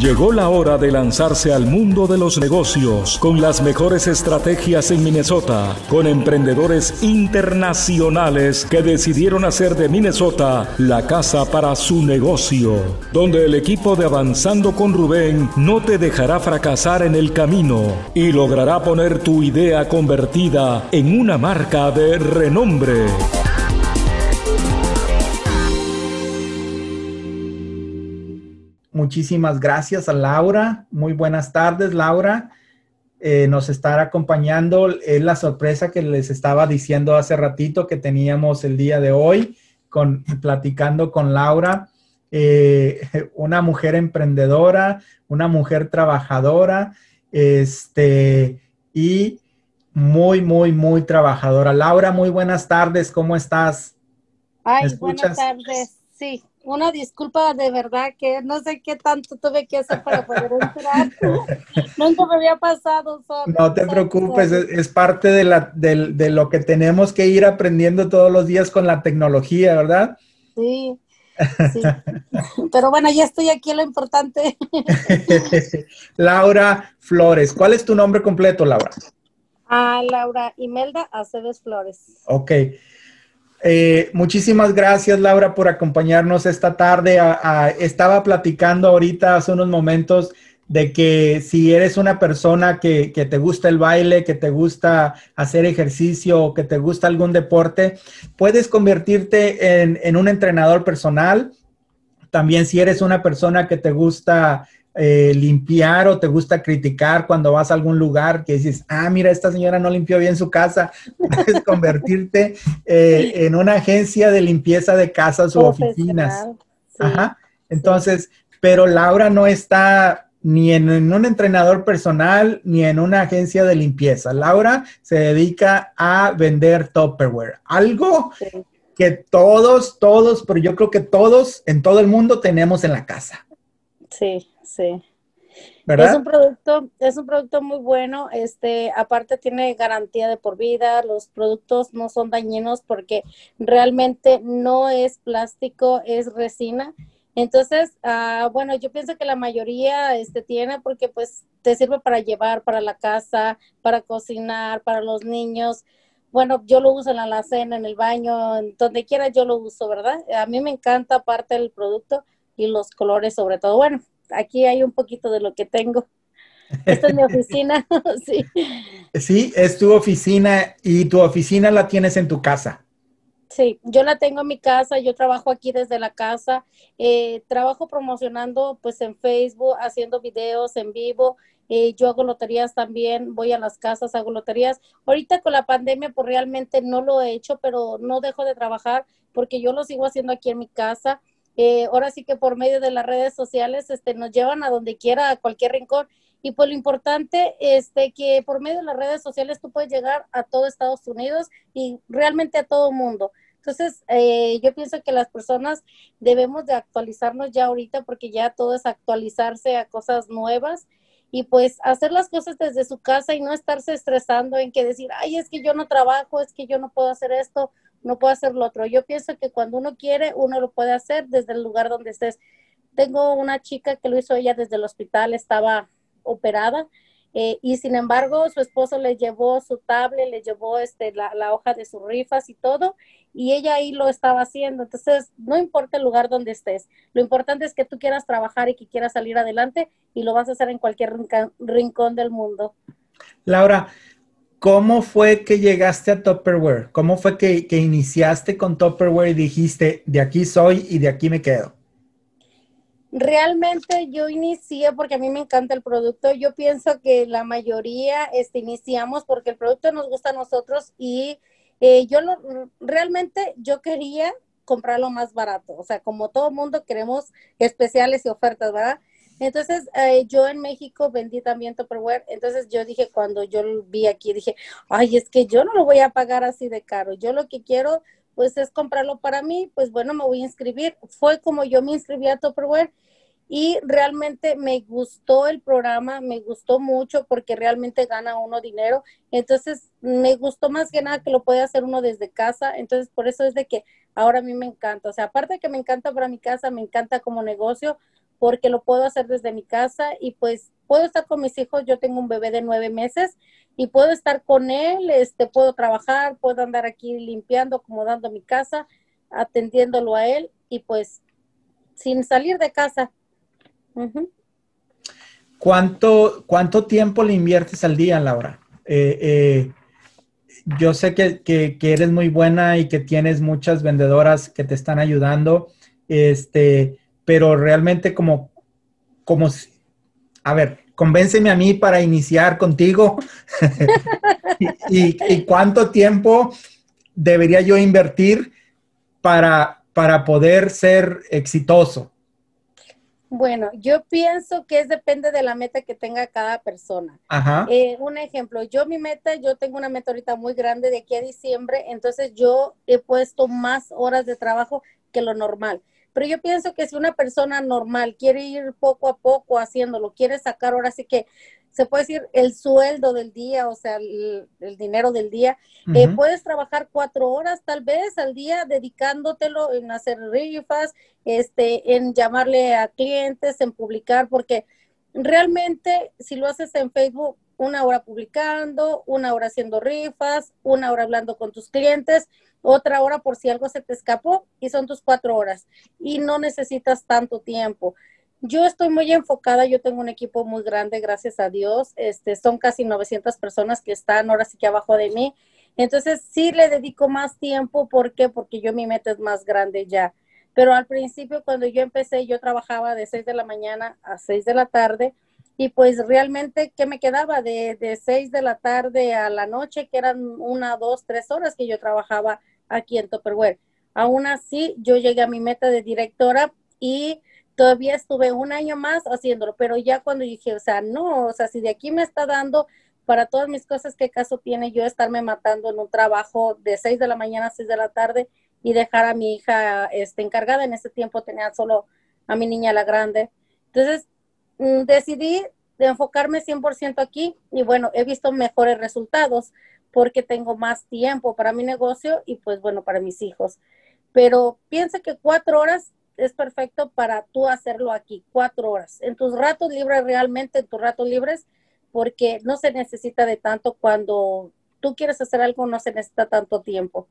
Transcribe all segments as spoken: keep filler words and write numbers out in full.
Llegó la hora de lanzarse al mundo de los negocios con las mejores estrategias en Minnesota, con emprendedores internacionales que decidieron hacer de Minnesota la casa para su negocio, donde el equipo de Avanzando con Rubén no te dejará fracasar en el camino y logrará poner tu idea convertida en una marca de renombre. Muchísimas gracias a Laura. Muy buenas tardes, Laura. Eh, nos estará acompañando. Es la sorpresa que les estaba diciendo hace ratito que teníamos el día de hoy, con, platicando con Laura. Eh, una mujer emprendedora, una mujer trabajadora, este, y muy, muy, muy trabajadora. Laura, muy buenas tardes. ¿Cómo estás? Ay, buenas tardes. Sí, una disculpa de verdad que no sé qué tanto tuve que hacer para poder entrar. Nunca me había pasado. Solo, no te preocupes, es, es parte de, la, de, de lo que tenemos que ir aprendiendo todos los días con la tecnología, ¿verdad? Sí, sí. Pero bueno, ya estoy aquí, lo importante. Laura Flores. ¿Cuál es tu nombre completo, Laura? Ah, Laura Imelda Aceves Flores. Ok. Eh, muchísimas gracias, Laura, por acompañarnos esta tarde. A, a, estaba platicando ahorita hace unos momentos de que si eres una persona que, que te gusta el baile, que te gusta hacer ejercicio o que te gusta algún deporte, puedes convertirte en, en un entrenador personal. También si eres una persona que te gusta eh, limpiar o te gusta criticar cuando vas a algún lugar que dices, ah, mira, esta señora no limpió bien su casa, puedes convertirte eh, en una agencia de limpieza de casas o oficinas. Sí, Ajá. Entonces, sí. Pero Laura no está ni en, en un entrenador personal ni en una agencia de limpieza. Laura se dedica a vender Tupperware, algo sí. que todos, todos, pero yo creo que todos en todo el mundo tenemos en la casa. Sí, sí. ¿Verdad? Es un producto, es un producto muy bueno, este, aparte tiene garantía de por vida, los productos no son dañinos porque realmente no es plástico, es resina. Entonces, uh, bueno, yo pienso que la mayoría este, tiene porque pues te sirve para llevar para la casa, para cocinar, para los niños. Bueno, yo lo uso en la alacena, en el baño, en donde quiera yo lo uso, ¿verdad? A mí me encanta aparte el producto y los colores sobre todo. Bueno, aquí hay un poquito de lo que tengo. Esta es mi oficina, sí. Sí, es tu oficina y tu oficina la tienes en tu casa. Sí, yo la tengo en mi casa, yo trabajo aquí desde la casa, eh, trabajo promocionando pues en Facebook, haciendo videos en vivo, eh, yo hago loterías también, voy a las casas, hago loterías. Ahorita con la pandemia pues realmente no lo he hecho, pero no dejo de trabajar porque yo lo sigo haciendo aquí en mi casa. Eh, ahora sí que por medio de las redes sociales este, nos llevan a donde quiera, a cualquier rincón. Y pues lo importante es este, que por medio de las redes sociales tú puedes llegar a todo Estados Unidos y realmente a todo el mundo. Entonces, eh, yo pienso que las personas debemos de actualizarnos ya ahorita porque ya todo es actualizarse a cosas nuevas y pues hacer las cosas desde su casa y no estarse estresando en que decir, ay, es que yo no trabajo, es que yo no puedo hacer esto, no puedo hacer lo otro. Yo pienso que cuando uno quiere, uno lo puede hacer desde el lugar donde estés. Tengo una chica que lo hizo ella desde el hospital, estaba operada eh, y sin embargo su esposo le llevó su tablet, le llevó este, la, la hoja de sus rifas y todo y ella ahí lo estaba haciendo. Entonces no importa el lugar donde estés, lo importante es que tú quieras trabajar y que quieras salir adelante y lo vas a hacer en cualquier rincón, rincón del mundo. Laura, ¿cómo fue que llegaste a Tupperware? ¿Cómo fue que, que iniciaste con Tupperware y dijiste, de aquí soy y de aquí me quedo? Realmente yo inicié porque a mí me encanta el producto. Yo pienso que la mayoría este, iniciamos porque el producto nos gusta a nosotros y eh, yo lo, realmente yo quería comprarlo más barato. O sea, como todo mundo queremos especiales y ofertas, ¿verdad? Entonces, eh, yo en México vendí también Tupperware. Entonces, yo dije, cuando yo lo vi aquí, dije, ay, es que yo no lo voy a pagar así de caro. Yo lo que quiero, pues, es comprarlo para mí. Pues, bueno, me voy a inscribir. Fue como yo me inscribí a Tupperware y realmente me gustó el programa, me gustó mucho porque realmente gana uno dinero. Entonces, me gustó más que nada que lo puede hacer uno desde casa. Entonces, por eso es de que ahora a mí me encanta. O sea, aparte de que me encanta para mi casa, me encanta como negocio, porque lo puedo hacer desde mi casa y pues puedo estar con mis hijos. Yo tengo un bebé de nueve meses y puedo estar con él, este, puedo trabajar, puedo andar aquí limpiando, acomodando mi casa, atendiéndolo a él y pues sin salir de casa. Uh-huh. ¿Cuánto, cuánto tiempo le inviertes al día, Laura? Eh, eh, yo sé que, que, que eres muy buena y que tienes muchas vendedoras que te están ayudando, este, pero realmente como, como, a ver, convénceme a mí para iniciar contigo y, y, y cuánto tiempo debería yo invertir para, para poder ser exitoso. Bueno, yo pienso que es depende de la meta que tenga cada persona. Ajá. Eh, un ejemplo, yo mi meta, yo tengo una meta ahorita muy grande de aquí a diciembre, entonces yo he puesto más horas de trabajo que lo normal. Pero yo pienso que si una persona normal quiere ir poco a poco haciéndolo, quiere sacar ahora sí que se puede decir el sueldo del día, o sea, el, el dinero del día, uh-huh. eh, puedes trabajar cuatro horas tal vez al día dedicándotelo en hacer rifas, este, en llamarle a clientes, en publicar, porque realmente si lo haces en Facebook, una hora publicando, una hora haciendo rifas, una hora hablando con tus clientes, otra hora por si algo se te escapó y son tus cuatro horas y no necesitas tanto tiempo. Yo estoy muy enfocada, yo tengo un equipo muy grande, gracias a Dios, este, son casi novecientas personas que están ahora sí que abajo de mí, entonces sí le dedico más tiempo, ¿por qué? Porque yo mi meta es más grande ya, pero al principio cuando yo empecé, yo trabajaba de seis de la mañana a seis de la tarde, y pues realmente, ¿qué me quedaba? De, de seis de la tarde a la noche, que eran una, dos, tres horas que yo trabajaba aquí en Tupperware. Aún así, yo llegué a mi meta de directora y todavía estuve un año más haciéndolo, pero ya cuando dije, o sea, no, o sea, si de aquí me está dando para todas mis cosas, ¿qué caso tiene yo estarme matando en un trabajo de seis de la mañana a seis de la tarde y dejar a mi hija este, encargada? En ese tiempo tenía solo a mi niña, la grande. Entonces, mmm, decidí de enfocarme cien por ciento aquí y bueno, he visto mejores resultados porque tengo más tiempo para mi negocio y pues bueno, para mis hijos. Pero piensa que cuatro horas es perfecto para tú hacerlo aquí, cuatro horas. En tus ratos libres, realmente en tus ratos libres, porque no se necesita de tanto cuando tú quieres hacer algo, no se necesita tanto tiempo.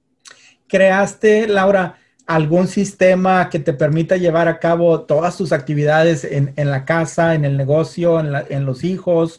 ¿Creaste, Laura, algún sistema que te permita llevar a cabo todas tus actividades en, en la casa, en el negocio, en, la, en los hijos?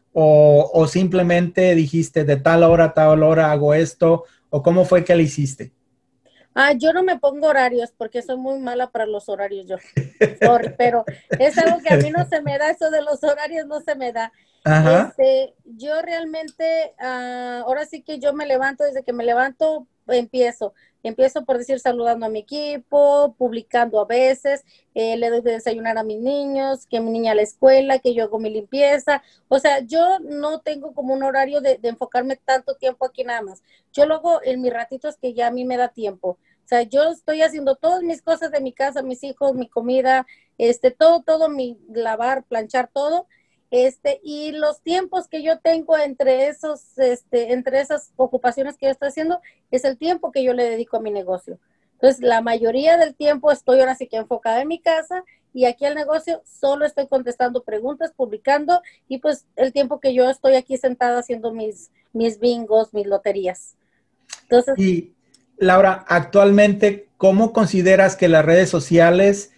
O, ¿O simplemente dijiste de tal hora a tal hora hago esto? ¿O cómo fue que lo hiciste? Ah, yo no me pongo horarios porque soy muy mala para los horarios yo. Sorry, pero es algo que a mí no se me da, eso de los horarios no se me da. Ajá. Este, yo realmente, uh, ahora sí que yo me levanto, desde que me levanto, empiezo. Empiezo por decir saludando a mi equipo, publicando a veces, eh, le doy de desayunar a mis niños, que mi niña a la escuela, que yo hago mi limpieza. O sea, yo no tengo como un horario de, de enfocarme tanto tiempo aquí nada más. Yo lo hago en mis ratitos que ya a mí me da tiempo. O sea, yo estoy haciendo todas mis cosas de mi casa, mis hijos, mi comida, este, todo, todo, mi lavar, planchar, todo. Este, y los tiempos que yo tengo entre esos, este, entre esas ocupaciones que yo estoy haciendo, es el tiempo que yo le dedico a mi negocio. Entonces, la mayoría del tiempo estoy ahora sí que enfocada en mi casa y aquí al negocio solo estoy contestando preguntas, publicando y pues el tiempo que yo estoy aquí sentada haciendo mis, mis bingos, mis loterías. Entonces, y Laura, actualmente, ¿cómo consideras que las redes sociales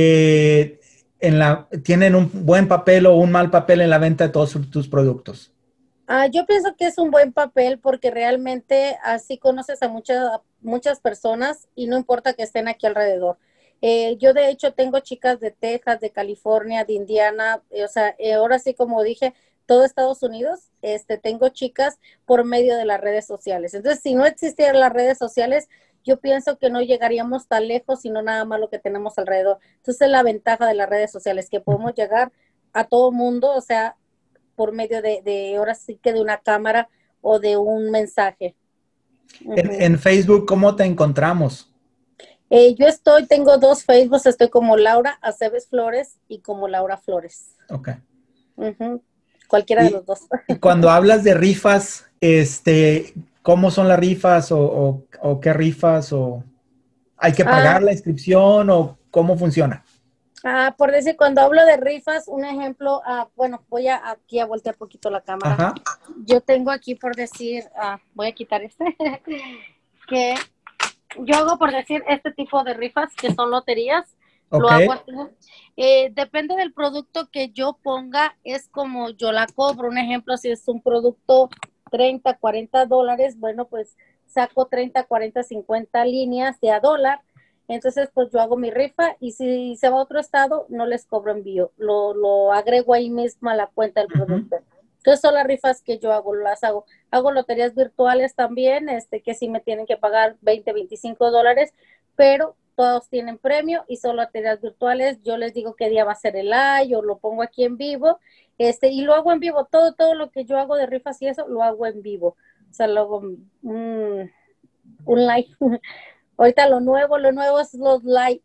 eh, en la, tienen un buen papel o un mal papel en la venta de todos tus productos? Uh, yo pienso que es un buen papel porque realmente así conoces a muchas, muchas personas y no importa que estén aquí alrededor. Eh, yo de hecho tengo chicas de Texas, de California, de Indiana, eh, o sea, eh, ahora sí como dije, todo Estados Unidos, este, tengo chicas por medio de las redes sociales. Entonces, si no existieran las redes sociales, yo pienso que no llegaríamos tan lejos, sino nada más lo que tenemos alrededor. Entonces, es la ventaja de las redes sociales, que podemos llegar a todo mundo, o sea, por medio de, de ahora sí que de una cámara o de un mensaje. En, uh-huh. en Facebook, ¿cómo te encontramos? Eh, yo estoy, tengo dos Facebooks, estoy como Laura Aceves Flores y como Laura Flores. Ok. Uh-huh. Cualquiera y, de los dos. Y cuando hablas de rifas, este, ¿cómo son las rifas o, o, o qué rifas? O ¿hay que pagar ah, la inscripción o cómo funciona? Ah, por decir, cuando hablo de rifas, un ejemplo, ah, bueno, voy a aquí a voltear un poquito la cámara. Ajá. Yo tengo aquí por decir, ah, voy a quitar este, que yo hago por decir este tipo de rifas que son loterías, Ok. lo hago así. Eh, depende del producto que yo ponga, es como yo la cobro. Un ejemplo, si es un producto treinta, cuarenta dólares, bueno, pues saco treinta, cuarenta, cincuenta líneas de a dólar. Entonces, pues yo hago mi rifa y si se va a otro estado, no les cobro envío. Lo, lo agrego ahí mismo a la cuenta del producto. Uh-huh. Entonces, son las rifas que yo hago, las hago. Hago loterías virtuales también, este, que sí me tienen que pagar veinte, veinticinco dólares, pero todos tienen premio y son loterías virtuales. Yo les digo qué día va a ser el live, yo lo pongo aquí en vivo, este, y lo hago en vivo. Todo, todo lo que yo hago de rifas y eso, lo hago en vivo. O sea, lo hago un, un live. Ahorita lo nuevo, lo nuevo es los live.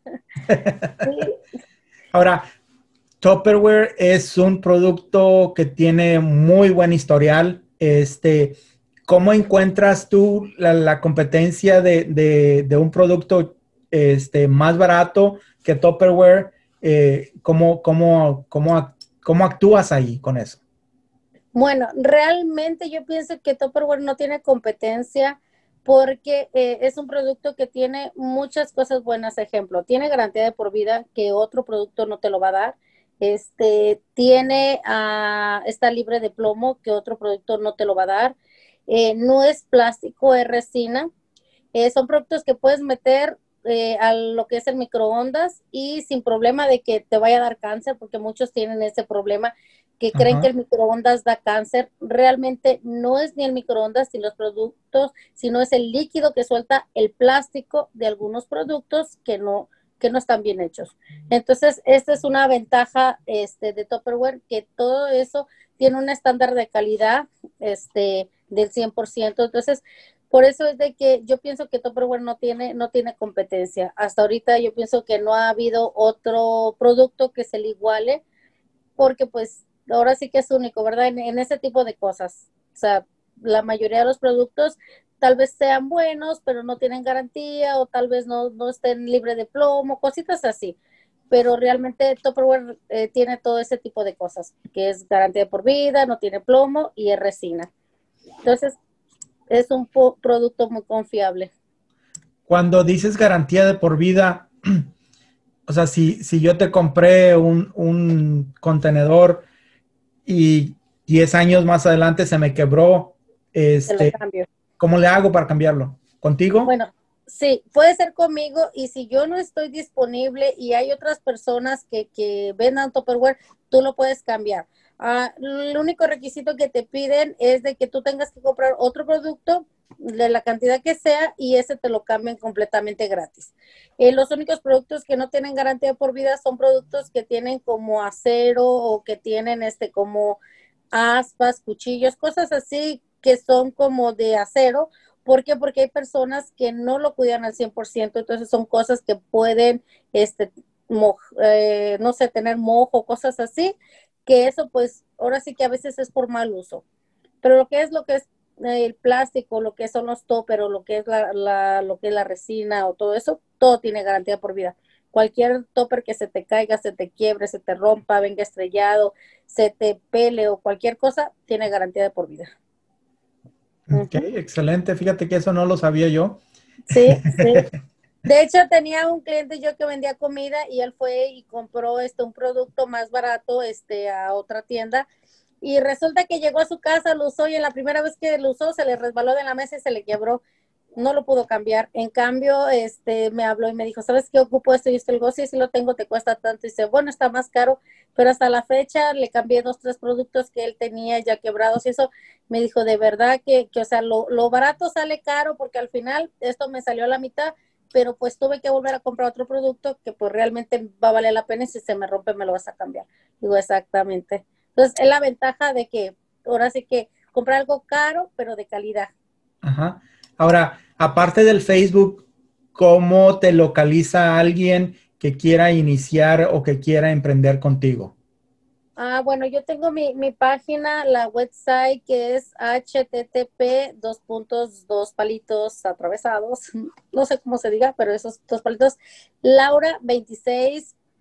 Sí. Ahora, Tupperware es un producto que tiene muy buen historial. Este, ¿cómo encuentras tú la, la competencia de, de, de un producto este, más barato que Tupperware? Eh, ¿cómo, cómo, cómo, ¿Cómo actúas ahí con eso? Bueno, realmente yo pienso que Tupperware no tiene competencia porque eh, es un producto que tiene muchas cosas buenas. Ejemplo, tiene garantía de por vida que otro producto no te lo va a dar. Este, tiene, uh, está libre de plomo que otro producto no te lo va a dar. Eh, no es plástico, es resina. Eh, son productos que puedes meter eh, a lo que es el microondas y sin problema de que te vaya a dar cáncer, porque muchos tienen ese problema que creen Ajá. que el microondas da cáncer. Realmente no es ni el microondas ni los productos, sino es el líquido que suelta el plástico de algunos productos que no, que no están bien hechos. Entonces, esta es una ventaja este, de Tupperware, que todo eso tiene un estándar de calidad este, del cien por ciento. Entonces, por eso es de que yo pienso que Tupperware no tiene, no tiene competencia. Hasta ahorita yo pienso que no ha habido otro producto que se le iguale, porque pues ahora sí que es único, ¿verdad? En, en ese tipo de cosas. O sea, la mayoría de los productos tal vez sean buenos, pero no tienen garantía, o tal vez no, no estén libres de plomo, cositas así. Pero realmente Tupperware eh, tiene todo ese tipo de cosas, que es garantía por vida, no tiene plomo y es resina. Entonces, es un producto muy confiable. Cuando dices garantía de por vida, o sea, si, si yo te compré un, un contenedor y diez años más adelante se me quebró, este, ¿cómo le hago para cambiarlo? ¿Contigo? Bueno, sí, puede ser conmigo, y si yo no estoy disponible y hay otras personas que, que vendan Tupperware, tú lo puedes cambiar. Uh, el único requisito que te piden es de que tú tengas que comprar otro producto de la cantidad que sea y ese te lo cambian completamente gratis. Eh, los únicos productos que no tienen garantía por vida son productos que tienen como acero o que tienen este como aspas, cuchillos, cosas así que son como de acero. ¿Por qué? Porque hay personas que no lo cuidan al cien por ciento, entonces son cosas que pueden, este, mo eh, no sé, tener mojo, cosas así, que eso pues ahora sí que a veces es por mal uso. Pero lo que es lo que es el plástico, lo que son los toppers, o lo que es la, la, lo que es la resina o todo eso, todo tiene garantía por vida. Cualquier topper que se te caiga, se te quiebre, se te rompa, venga estrellado, se te pele o cualquier cosa, tiene garantía de por vida. Ok, uh-huh. Excelente. Fíjate que eso no lo sabía yo. Sí, sí. De hecho, tenía un cliente yo que vendía comida y él fue y compró este, un producto más barato este, a otra tienda. Y resulta que llegó a su casa, lo usó y en la primera vez que lo usó se le resbaló de la mesa y se le quebró. No lo pudo cambiar. En cambio, este, me habló y me dijo, ¿sabes qué ocupo esto? Y esto, el gozo, sí, sí lo tengo, te cuesta tanto. Y dice, bueno, está más caro, pero hasta la fecha le cambié dos, tres productos que él tenía ya quebrados y eso. Me dijo, de verdad que, que o sea, lo, lo barato sale caro porque al final esto me salió a la mitad, pero pues tuve que volver a comprar otro producto que pues realmente va a valer la pena y si se me rompe me lo vas a cambiar. Digo, exactamente. Entonces, es la ventaja de que ahora sí que comprar algo caro, pero de calidad. Ajá. Ahora, aparte del Facebook, ¿cómo te localiza alguien que quiera iniciar o que quiera emprender contigo? Ah, bueno, yo tengo mi, mi página, la website, que es H T T P dos puntos dos palitos atravesados, no sé cómo se diga, pero esos dos palitos, laura veintiséis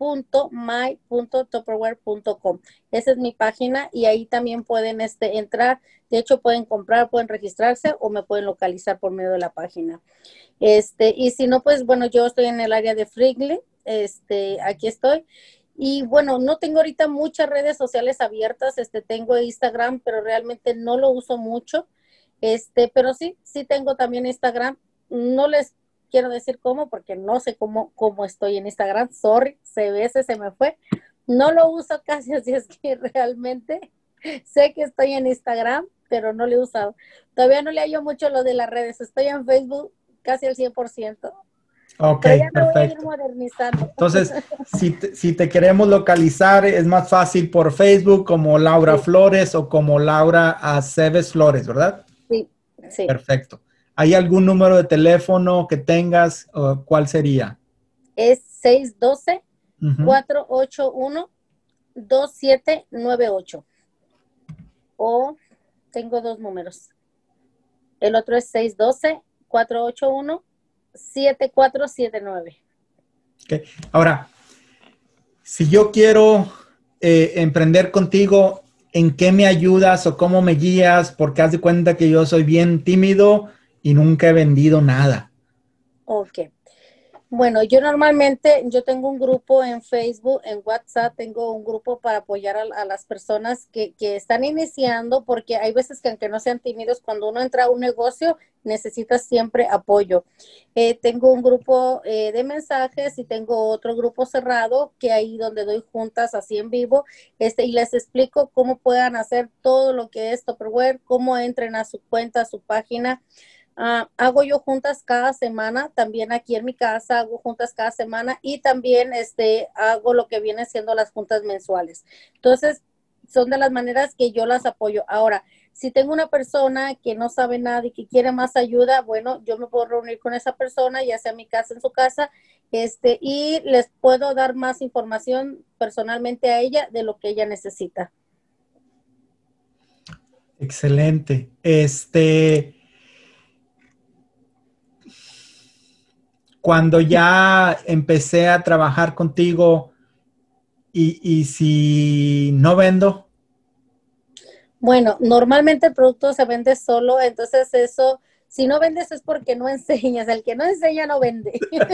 punto my punto tupperware punto com. Esa es mi página y ahí también pueden este, entrar. De hecho, pueden comprar, pueden registrarse o me pueden localizar por medio de la página. Este, y si no, pues bueno, yo estoy en el área de Fridley. Este, aquí estoy. Y bueno, no tengo ahorita muchas redes sociales abiertas. Este, tengo Instagram, pero realmente no lo uso mucho. Este, pero sí, sí tengo también Instagram. No les quiero decir cómo, porque no sé cómo, cómo estoy en Instagram. Sorry, se ve, se me fue. No lo uso casi, así es que realmente sé que estoy en Instagram, pero no lo he usado. Todavía no le hallo mucho lo de las redes. Estoy en Facebook casi al cien por ciento. Ok, Pero ya me perfecto. voy a ir modernizando. Entonces, si te, si te queremos localizar, es más fácil por Facebook como Laura Sí. Flores o como Laura Aceves Flores, ¿verdad? Sí, sí. Perfecto. ¿Hay algún número de teléfono que tengas? ¿O cuál sería? Es seis uno dos, Ujú. cuatro ocho uno, dos siete nueve ocho. O tengo dos números. El otro es seis uno dos, cuatro ocho uno, siete cuatro siete nueve. Okay. Ahora, si yo quiero eh, emprender contigo, ¿en qué me ayudas o cómo me guías? Porque haz de cuenta que yo soy bien tímido y nunca he vendido nada. Ok. Bueno, yo normalmente, yo tengo un grupo en Facebook, en WhatsApp, tengo un grupo para apoyar a, a las personas que, que están iniciando, porque hay veces que aunque no sean tímidos, cuando uno entra a un negocio, necesita siempre apoyo. Eh, tengo un grupo eh, de mensajes y tengo otro grupo cerrado, que ahí donde doy juntas así en vivo, este, y les explico cómo puedan hacer todo lo que es Tupperware, cómo entren a su cuenta, a su página. Uh, hago yo juntas cada semana, también aquí en mi casa hago juntas cada semana y también este, hago lo que viene siendo las juntas mensuales. Entonces, son de las maneras que yo las apoyo. Ahora, si tengo una persona que no sabe nada y que quiere más ayuda, bueno, yo me puedo reunir con esa persona, ya sea en mi casa, en su casa, este, y les puedo dar más información personalmente a ella de lo que ella necesita. Excelente. Este... Cuando ya empecé a trabajar contigo y, y si no vendo. Bueno, normalmente el producto se vende solo, entonces eso, si no vendes es porque no enseñas, el que no enseña no vende.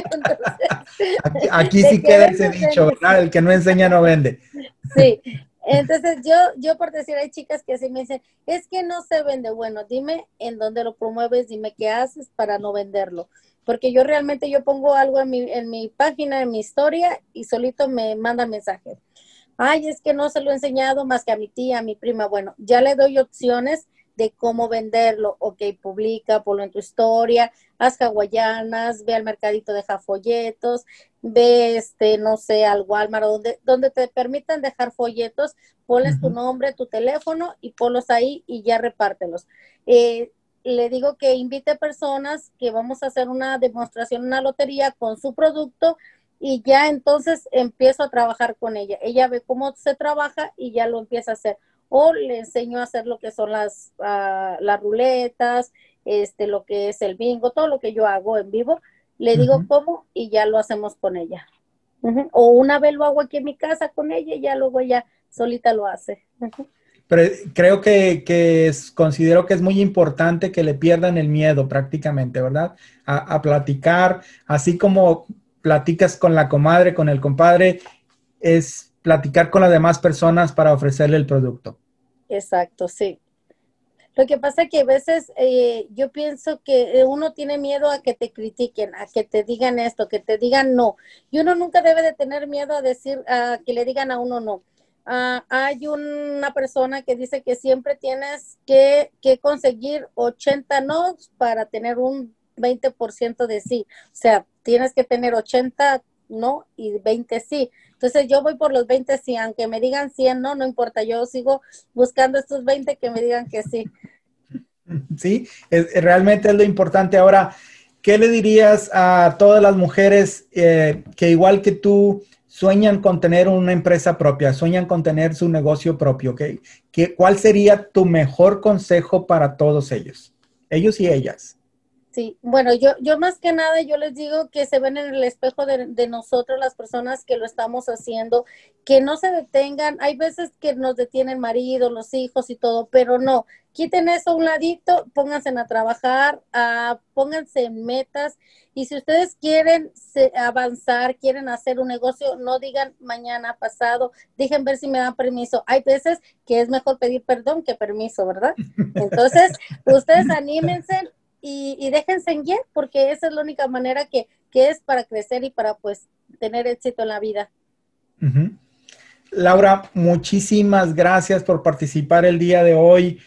Entonces, aquí, aquí de sí que queda ese vendes, dicho, vendes. ¿verdad? El que no enseña no vende. Sí, entonces yo, yo por decir, hay chicas que así me dicen, es que no se vende. Bueno, dime en dónde lo promueves, dime qué haces para no venderlo. Porque yo realmente yo pongo algo en mi, en mi página, en mi historia y solito me manda mensajes. Ay, es que no se lo he enseñado más que a mi tía, a mi prima. Bueno, ya le doy opciones de cómo venderlo. Ok, publica, ponlo en tu historia, haz hawaianas, ve al mercadito, deja folletos, ve, este, no sé, al Walmart, donde, donde te permitan dejar folletos, ponles uh-huh. tu nombre, tu teléfono y ponlos ahí y ya repártelos. Eh, le digo que invite personas, que vamos a hacer una demostración, una lotería con su producto, y ya entonces empiezo a trabajar con ella. Ella ve cómo se trabaja y ya lo empieza a hacer. O le enseño a hacer lo que son las, uh, las ruletas, este, lo que es el bingo, todo lo que yo hago en vivo. Le digo uh-huh. cómo y ya lo hacemos con ella. Uh-huh. O una vez lo hago aquí en mi casa con ella y ya luego ella solita lo hace. Uh-huh. Pero creo que, que es, considero que es muy importante que le pierdan el miedo prácticamente, ¿verdad? A, a platicar, así como platicas con la comadre, con el compadre, es platicar con las demás personas para ofrecerle el producto. Exacto, sí. Lo que pasa es que a veces eh, yo pienso que uno tiene miedo a que te critiquen, a que te digan esto, que te digan no. Y uno nunca debe de tener miedo a decir, a que le digan a uno no. Uh, hay una persona que dice que siempre tienes que, que conseguir ochenta no para tener un veinte por ciento de sí. O sea, tienes que tener ochenta no y veinte sí. Entonces yo voy por los veinte sí, aunque me digan cien no, no importa. Yo sigo buscando estos veinte que me digan que sí. Sí, es, realmente es lo importante. Ahora, ¿qué le dirías a todas las mujeres eh, que igual que tú sueñan con tener una empresa propia, sueñan con tener su negocio propio? ¿Okay? ¿Qué, ¿Cuál sería tu mejor consejo para todos ellos? Ellos y ellas. Sí, bueno, yo, yo más que nada, yo les digo que se ven en el espejo de, de nosotros, las personas que lo estamos haciendo, que no se detengan. Hay veces que nos detienen el marido, los hijos y todo, pero no, quiten eso a un ladito, pónganse a trabajar, uh, pónganse en metas, y si ustedes quieren se, avanzar, quieren hacer un negocio, no digan mañana, pasado, dejen ver si me dan permiso. Hay veces que es mejor pedir perdón que permiso, ¿verdad? Entonces, ustedes anímense, Y, y déjense en guiar, porque esa es la única manera que, que es para crecer y para pues tener éxito en la vida. Uh-huh. Laura, muchísimas gracias por participar el día de hoy,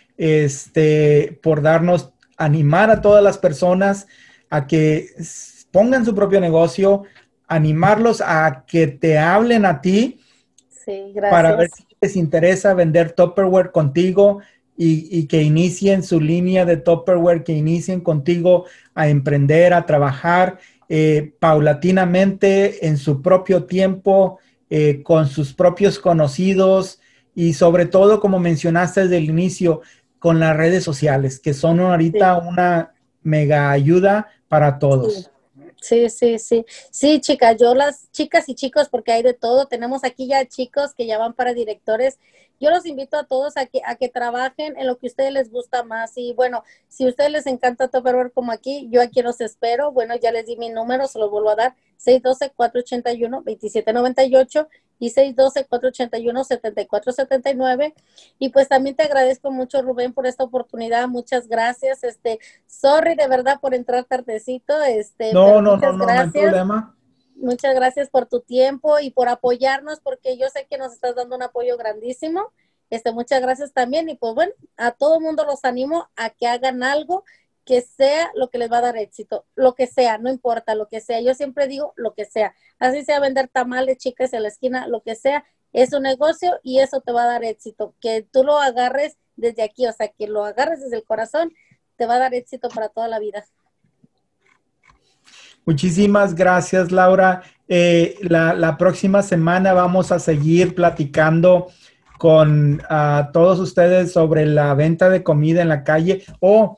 este, por darnos, animar a todas las personas a que pongan su propio negocio, animarlos a que te hablen a ti. Sí, gracias. Para ver si les interesa vender Tupperware contigo. Y, y que inicien su línea de Tupperware, que inicien contigo a emprender, a trabajar eh, paulatinamente en su propio tiempo, eh, con sus propios conocidos y sobre todo, como mencionaste desde el inicio, con las redes sociales, que son ahorita sí. una mega ayuda para todos. Sí. Sí, sí, sí. Sí, chicas, yo las chicas y chicos, porque hay de todo, tenemos aquí ya chicos que ya van para directores. Yo los invito a todos a que, a que trabajen en lo que a ustedes les gusta más. Y bueno, si a ustedes les encanta Tupperware como aquí, yo aquí los espero. Bueno, ya les di mi número, se los vuelvo a dar, seis uno dos, cuatro ocho uno, dos siete nueve ocho y seis uno dos, cuatro ocho uno, siete cuatro siete nueve. Y pues también te agradezco mucho, Rubén, por esta oportunidad. Muchas gracias. Este, sorry de verdad por entrar tardecito. Este, no, pero no, muchas no, no, gracias. no hay problema. Muchas gracias por tu tiempo y por apoyarnos, porque yo sé que nos estás dando un apoyo grandísimo. Este, muchas gracias también. Y pues bueno, a todo mundo los animo a que hagan algo que sea lo que les va a dar éxito. Lo que sea, no importa, lo que sea. Yo siempre digo lo que sea. Así sea vender tamales, chicas en la esquina, lo que sea. Es un negocio y eso te va a dar éxito. Que tú lo agarres desde aquí, o sea, que lo agarres desde el corazón, te va a dar éxito para toda la vida. Muchísimas gracias, Laura. Eh, la, la próxima semana vamos a seguir platicando con uh, todos ustedes sobre la venta de comida en la calle. O, oh,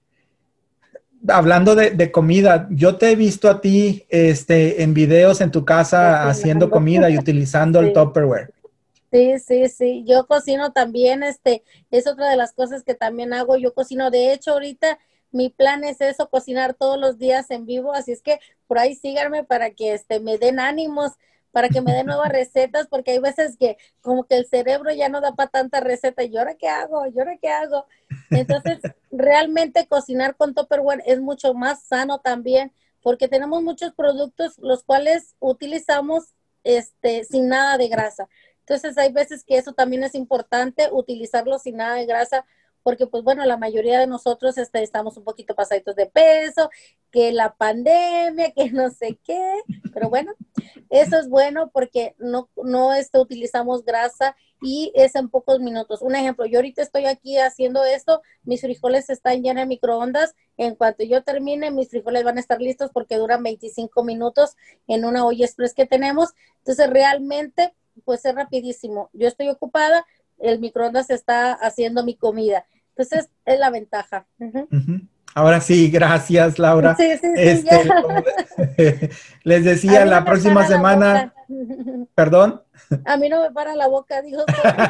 hablando de, de comida, yo te he visto a ti este, en videos en tu casa haciendo comida y utilizando sí. el Tupperware. Sí, sí, sí. Yo cocino también. Este, es otra de las cosas que también hago. Yo cocino. De hecho, ahorita mi plan es eso, cocinar todos los días en vivo, así es que por ahí síganme para que este, me den ánimos, para que me den nuevas recetas, porque hay veces que como que el cerebro ya no da para tanta receta, y ahora qué hago, y ahora qué hago. Entonces, realmente cocinar con Tupperware es mucho más sano también, porque tenemos muchos productos los cuales utilizamos este, sin nada de grasa. Entonces, hay veces que eso también es importante, utilizarlo sin nada de grasa, porque pues bueno, la mayoría de nosotros este, estamos un poquito pasaditos de peso, que la pandemia, que no sé qué, pero bueno, eso es bueno porque no, no este, utilizamos grasa y es en pocos minutos. Un ejemplo, yo ahorita estoy aquí haciendo esto, mis frijoles están ya en el microondas, en cuanto yo termine, mis frijoles van a estar listos porque duran veinticinco minutos en una olla express que tenemos, entonces realmente pues es rapidísimo. Yo estoy ocupada, el microondas está haciendo mi comida. Entonces, es la ventaja. Uh-huh. Uh-huh. Ahora sí, gracias, Laura. Sí, sí, sí, este, les decía, la no próxima semana... ¿Perdón? A mí no me para la boca, dijo.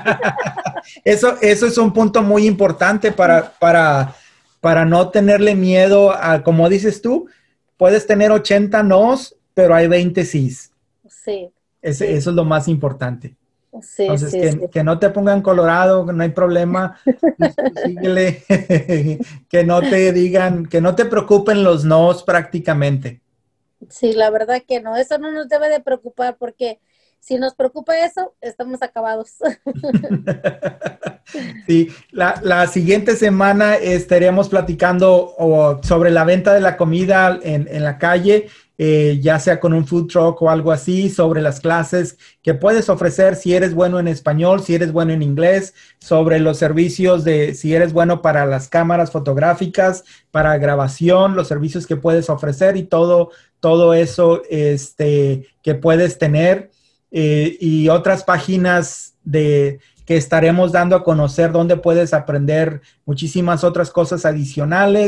eso, eso es un punto muy importante para, para, para no tenerle miedo a, como dices tú, puedes tener ochenta nos, pero hay veinte sís. Sí. Es, sí. Eso es lo más importante. Sí, Entonces, sí, que, sí. que no te pongan colorado, no hay problema. Síguele, que no te digan, que no te preocupen los nos prácticamente. Sí, la verdad que no, eso no nos debe de preocupar porque si nos preocupa eso, estamos acabados. Sí, la, la siguiente semana estaremos platicando oh, sobre la venta de la comida en, en la calle, eh, ya sea con un food truck o algo así, sobre las clases que puedes ofrecer si eres bueno en español, si eres bueno en inglés, sobre los servicios de si eres bueno para las cámaras fotográficas, para grabación, los servicios que puedes ofrecer y todo, todo eso este, que puedes tener. Eh, y otras páginas de, que estaremos dando a conocer donde puedes aprender muchísimas otras cosas adicionales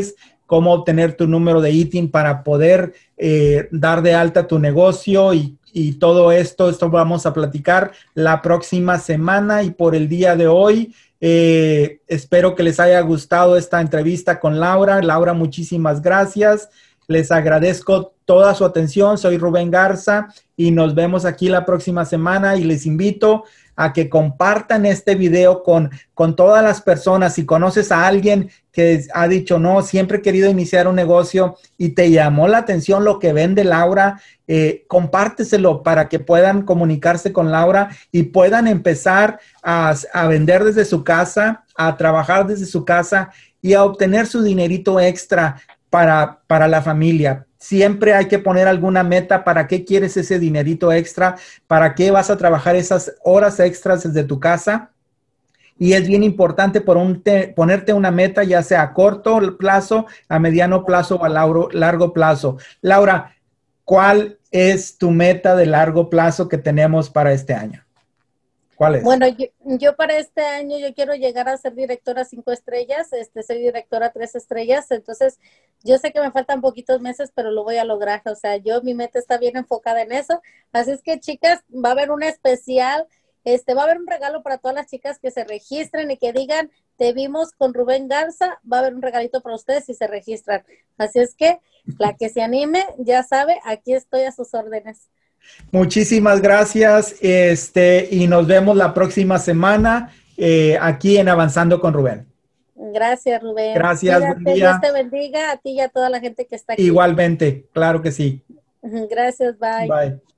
cómo obtener tu número de I T I N para poder eh, dar de alta tu negocio y, y todo esto. Esto vamos a platicar la próxima semana y por el día de hoy. Eh, espero que les haya gustado esta entrevista con Laura. Laura, muchísimas gracias. Les agradezco toda su atención. Soy Rubén Garza y nos vemos aquí la próxima semana y les invito a que compartan este video con, con todas las personas. Si conoces a alguien que ha dicho, no, siempre he querido iniciar un negocio y te llamó la atención lo que vende Laura, eh, compárteselo para que puedan comunicarse con Laura y puedan empezar a, a vender desde su casa, a trabajar desde su casa y a obtener su dinerito extra para, para la familia. Siempre hay que poner alguna meta. ¿Para qué quieres ese dinerito extra? ¿Para qué vas a trabajar esas horas extras desde tu casa? Y es bien importante por un te, ponerte una meta, ya sea a corto plazo, a mediano plazo o a largo, largo plazo. Laura, ¿cuál es tu meta de largo plazo que tenemos para este año? ¿Cuál es? Bueno, yo, yo para este año yo quiero llegar a ser directora cinco estrellas, este, soy directora tres estrellas, entonces yo sé que me faltan poquitos meses, pero lo voy a lograr. O sea, yo, mi meta está bien enfocada en eso. Así es que, chicas, va a haber un especial, este, va a haber un regalo para todas las chicas que se registren y que digan, te vimos con Rubén Garza, va a haber un regalito para ustedes si se registran. Así es que, la que se anime, ya sabe, aquí estoy a sus órdenes. Muchísimas gracias, este, y nos vemos la próxima semana eh, aquí en Avanzando con Rubén. Gracias, Rubén. Gracias, Cuídate, buen día. Dios te bendiga a ti y a toda la gente que está aquí. Igualmente, claro que sí. Gracias, bye. Bye.